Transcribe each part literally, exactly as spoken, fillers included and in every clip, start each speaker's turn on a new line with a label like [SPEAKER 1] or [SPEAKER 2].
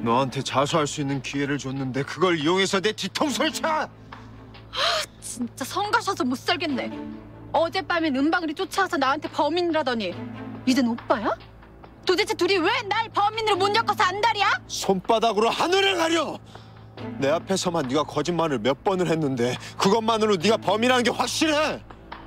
[SPEAKER 1] 너한테 자수할 수 있는 기회를 줬는데 그걸 이용해서 내 뒤통수를 차!
[SPEAKER 2] 진짜 성가셔서 못 살겠네. 어젯밤엔 은방울이 쫓아와서 나한테 범인이라더니 이젠 오빠야? 도대체 둘이 왜 날 범인으로 못 엮어서 안달이야?
[SPEAKER 1] 손바닥으로 하늘을 가려! 내 앞에서만 네가 거짓말을 몇 번을 했는데 그것만으로 네가 범인이라는 게 확실해!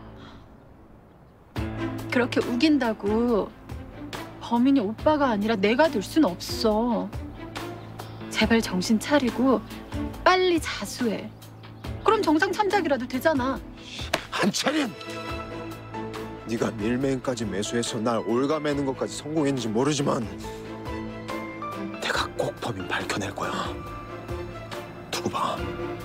[SPEAKER 2] 그렇게 우긴다고 범인이 오빠가 아니라 내가 될 순 없어. 제발 정신 차리고 빨리 자수해. 그럼 정상 참작이라도 되잖아.
[SPEAKER 1] 한차린! 네가 밀매인까지 매수해서 날 올가매는 것까지 성공했는지 모르지만 내가 꼭 범인 밝혀낼 거야. 두고 봐.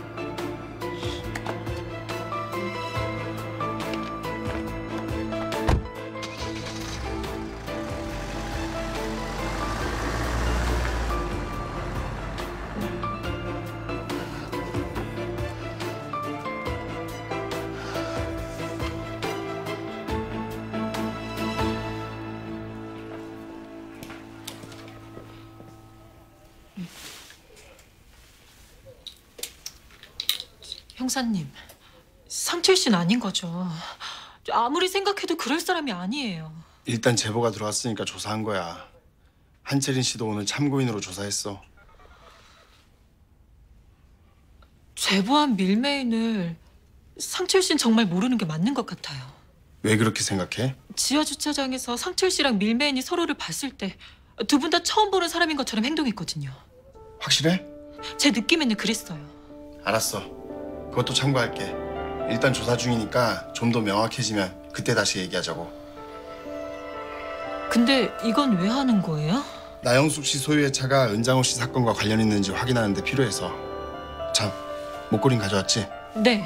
[SPEAKER 3] 형사님, 상철 씨는 아닌 거죠. 아무리 생각해도 그럴 사람이 아니에요.
[SPEAKER 4] 일단 제보가 들어왔으니까 조사한 거야. 한채린 씨도 오늘 참고인으로 조사했어.
[SPEAKER 3] 제보한 밀매인을 상철 씨는 정말 모르는 게 맞는 것 같아요.
[SPEAKER 4] 왜 그렇게 생각해?
[SPEAKER 3] 지하 주차장에서 상철 씨랑 밀매인이 서로를 봤을 때 두 분 다 처음 보는 사람인 것처럼 행동했거든요.
[SPEAKER 4] 확실해?
[SPEAKER 3] 제 느낌에는 그랬어요.
[SPEAKER 4] 알았어. 그것도 참고할게. 일단 조사 중이니까 좀 더 명확해지면 그때 다시 얘기하자고.
[SPEAKER 3] 근데 이건 왜 하는 거예요?
[SPEAKER 4] 나영숙 씨 소유의 차가 은장호 씨 사건과 관련 있는지 확인하는 데 필요해서. 참, 목걸이는 가져왔지?
[SPEAKER 3] 네.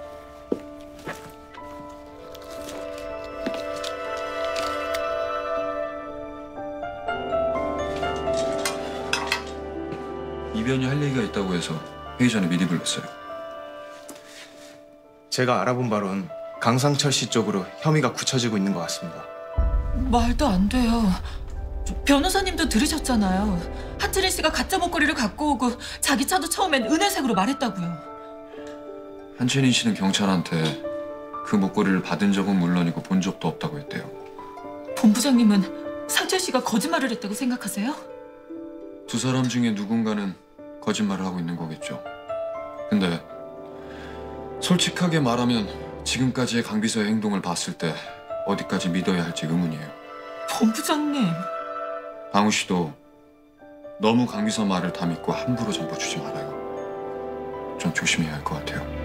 [SPEAKER 5] 이변이 할 얘기가 있다고 해서 회의 전에 미리 불렀어요.
[SPEAKER 6] 제가 알아본 바론 강상철 씨 쪽으로 혐의가 굳혀지고 있는 것 같습니다.
[SPEAKER 3] 말도 안 돼요. 변호사님도 들으셨잖아요. 한채린 씨가 가짜 목걸이를 갖고 오고 자기 차도 처음엔 은혜색으로 말했다고요.
[SPEAKER 5] 한채린 씨는 경찰한테 그 목걸이를 받은 적은 물론이고 본 적도 없다고 했대요.
[SPEAKER 3] 본부장님은 상철 씨가 거짓말을 했다고 생각하세요?
[SPEAKER 5] 두 사람 중에 누군가는 거짓말을 하고 있는 거겠죠. 근데 솔직하게 말하면 지금까지의 강 비서의 행동을 봤을 때 어디까지 믿어야 할지 의문이에요.
[SPEAKER 3] 본부장님.
[SPEAKER 5] 방우 씨도 너무 강 비서 말을 다 믿고 함부로 정보 주지 말아요. 좀 조심해야 할 것 같아요.